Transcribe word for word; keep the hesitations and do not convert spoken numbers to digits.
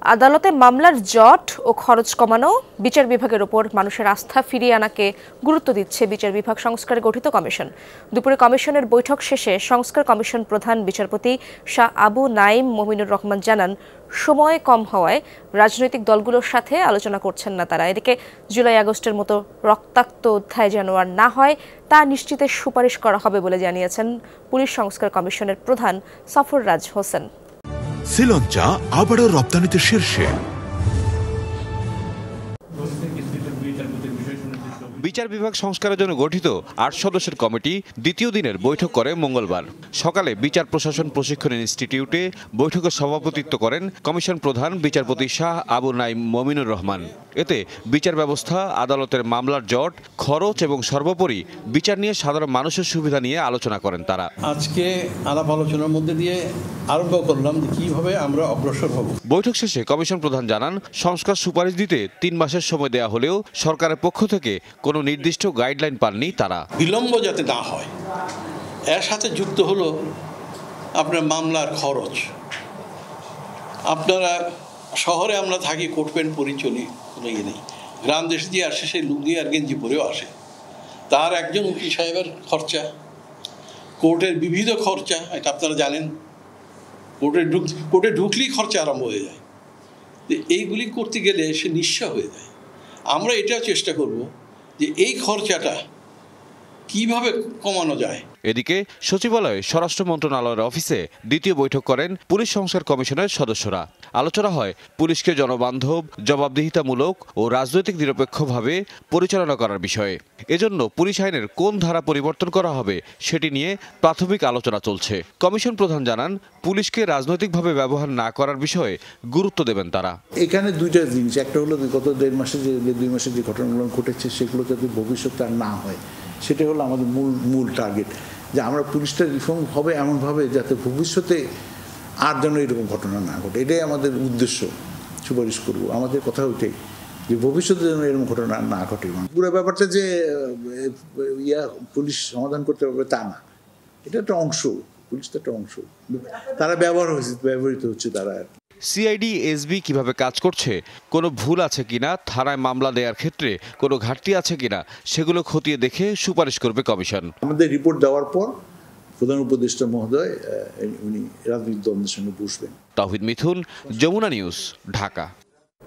আদালতে মামলার জট ও খরচ কমানো, বিচার বিভাগের ওপর মানুষের আস্থা ফিরিয়ে আনাকে গুরুত্ব দিচ্ছে বিচার বিভাগ সংস্কারে গঠিত কমিশন। দুপুরে কমিশনের বৈঠক শেষে সংস্কার কমিশন প্রধান বিচারপতি শাহ আবু নাঈম মমিনুর রহমান জানান, সময় কম হওয়ায় রাজনৈতিক দলগুলোর সাথে আলোচনা করছেন না তারা। এদিকে জুলাই আগস্টের মতো রক্তাক্ত অধ্যায় যেন আর না হয় তা নিশ্চিতের সুপারিশ করা হবে বলে জানিয়েছেন পুলিশ সংস্কার কমিশনের প্রধান সফররাজ হোসেন। শ্রীলঙ্কা আবারও রপ্তানিতে শীর্ষে। বিচার বিভাগ সংস্কারের জন্য গঠিত আট সদস্যের কমিটি দ্বিতীয় দিনের বৈঠক করে মঙ্গলবার সকালে বিচার প্রশাসন প্রশিক্ষণ ইনস্টিটিউটে বৈঠকে সভাপতিত্ব করেন কমিশন প্রধান বিচারপতি শাহ আবু নাঈম মমিনুর রহমান। এতে বিচার ব্যবস্থা, আদালতের মামলার জট, খরচ এবং সর্বোপরি বিচার নিয়ে সাধারণ মানুষের সুবিধা নিয়ে আলোচনা করেন তারা। আজকে আলাপ আলোচনার মধ্যে দিয়ে আরম্ভ করলাম যে কিভাবে আমরা অগ্রসর হব। বৈঠক শেষে কমিশন প্রধান জানান, সংস্কার সুপারিশ দিতে তিন মাসের সময় দেয়া হলেও সরকারের পক্ষ থেকে কোনো নির্দিষ্ট গাইডলাইন পাননি তারা। বিলম্ব যাতে না হয়, এর সাথে যুক্ত হলো আপনার মামলার খরচ। আপনারা শহরে আমরা থাকি, কোট প্যান্ট পরি চলি, কোনো ইয়ে নেই। গ্রাম দেশ দিয়ে আসে, সেই লুঙ্গি আর গেঞ্জি পরেও আসে। তার একজন উকিল সাহেবের খরচা, কোর্টের বিবিধ খরচা, এটা আপনারা জানেন। কোর্টে ঢুক কোর্টে ঢুকলেই খরচা আরম্ভ হয়ে যায়। এইগুলি করতে গেলে সে নিঃস্ব হয়ে যায়। আমরা এটাও চেষ্টা করব যে এই খরচাটা কিভাবে কমানো যায়। এদিকে সচিবালয়ে স্বরাষ্ট্র মন্ত্রণালয়ের অফিসে দ্বিতীয় বৈঠক করেন পুলিশ সংস্কার কমিশনের সদস্যরা। আলোচনা হয় পুলিশকে জনবান্ধব, জবাবদিহিতামূলক ও রাজনৈতিক নিরপেক্ষভাবে পরিচালনা করার বিষয়ে। এজন্য পুলিশ আইনের কোন ধারা পরিবর্তন করা হবে সেটি নিয়ে প্রাথমিক আলোচনা চলছে। কমিশন প্রধান জানান, পুলিশকে রাজনৈতিকভাবে ব্যবহার না করার বিষয়ে গুরুত্ব দেবেন তারা। এখানে দুইটা জিনিস, একটা হলো গত দেড় মাসে যে দুই মাসে যে ঘটনাগুলো ঘটেছে সেগুলো যাতে ভবিষ্যতে আর না হয়, সেটা হলো আমাদের মূল মূল টার্গেট, যে আমরা পুলিশটা রিফর্ম হবে এমনভাবে যাতে ভবিষ্যতে আর যেন এরকম ঘটনা না ঘটে। এটাই আমাদের উদ্দেশ্য, সুপারিশ করব। আমাদের কথা ওইটাই যে ভবিষ্যতে যেন এরকম ঘটনা না ঘটে। পুরো ব্যাপারটা যে ইয়া পুলিশ সমাধান করতে পারবে তা না, এটা একটা অংশ, পুলিশ তো একটা অংশ, তারা ব্যবহার হয়েছে ব্যবহৃত হচ্ছে তারা। সিআইডি এসবি কিভাবে কাজ করছে, কোনো ভুল আছে কিনা, থানায় মামলা দেওয়ার ক্ষেত্রে কোনো ঘাটতি আছে কিনা সেগুলো খতিয়ে দেখে সুপারিশ করবে কমিশন। আমাদের রিপোর্ট দেওয়ার পর প্রধান উপদেষ্টা মহোদয় উনি রাজনৈতিক দলের সঙ্গে বসবেন। তাওহিদ মিথুন, যমুনা নিউজ, ঢাকা।